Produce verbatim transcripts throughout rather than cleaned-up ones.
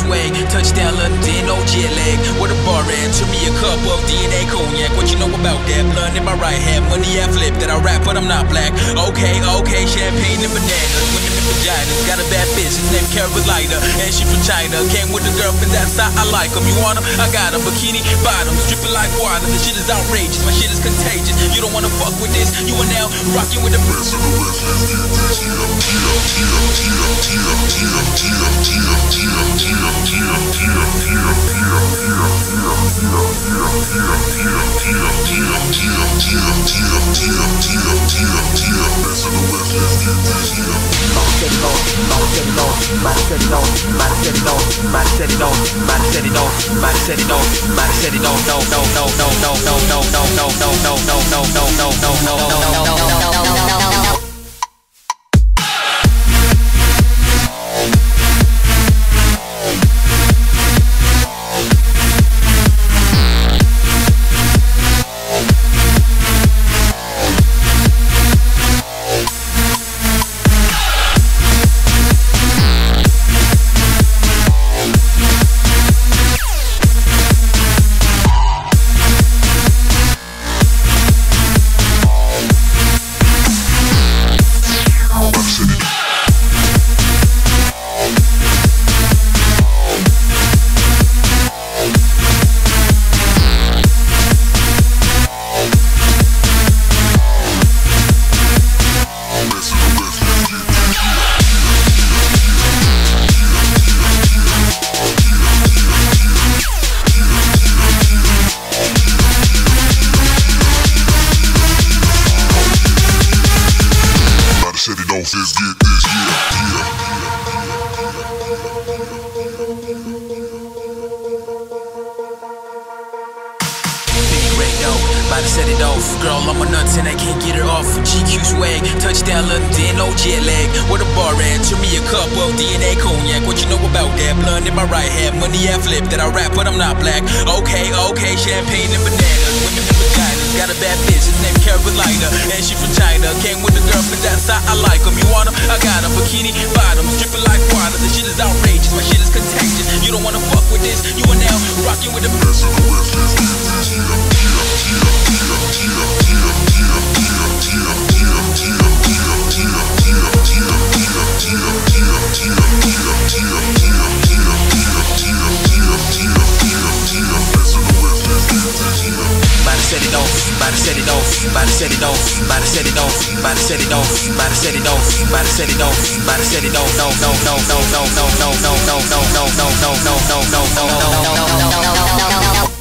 swag. Touchdown London, no jet lag. Where the bar at? Took me a cup of D N A cognac. What you know about that? Blunt in my right hand, money I flip. That I rap, but I'm not black. Okay, okay, champagne and bananas. Women in vaginas. Got a bad bitch, his name Carolina, and she from China. Came with the girlfriend, that's how I like them. You want them? I got a bikini bottoms, dripping like water. The shit is outrageous, my shit is contagious. You don't wanna fuck with this. You are now rocking with the best of the West. Let's get this. Yeah, yeah, yeah, yeah, yeah, yeah, yeah, yeah, yeah, yeah, About to set it off. Girl, I'm a nuts and I can't get her off. G Q swag, touchdown London, no jet lag. Where the bar at? Took me a cup of D N A cognac. What you know about that? Blunt in my right hand, money I flip. That I rap, but I'm not black. Okay, okay, champagne and bananas. Women in vaginas. Got a bad bitch, his name Carolina, and she from China. Came with the girlfriend, that's how I like them. You want them? I got a bikini bottoms, dripping like water. The shit is outrageous, my shit is contagious. You don't wanna fuck with this. You are now rocking with the best of the West. Let's get this. Yeah, yeah, yeah, set it off, about to set it off, about to set it off, about to set it off, about to set it off, about to set it off, about to set it off, about to set it off, no, no, no, no, no, no, no, no, no, no, no, no, no, no, no, no, no, no, no.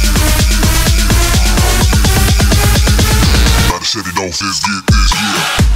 Let's get this, yeah.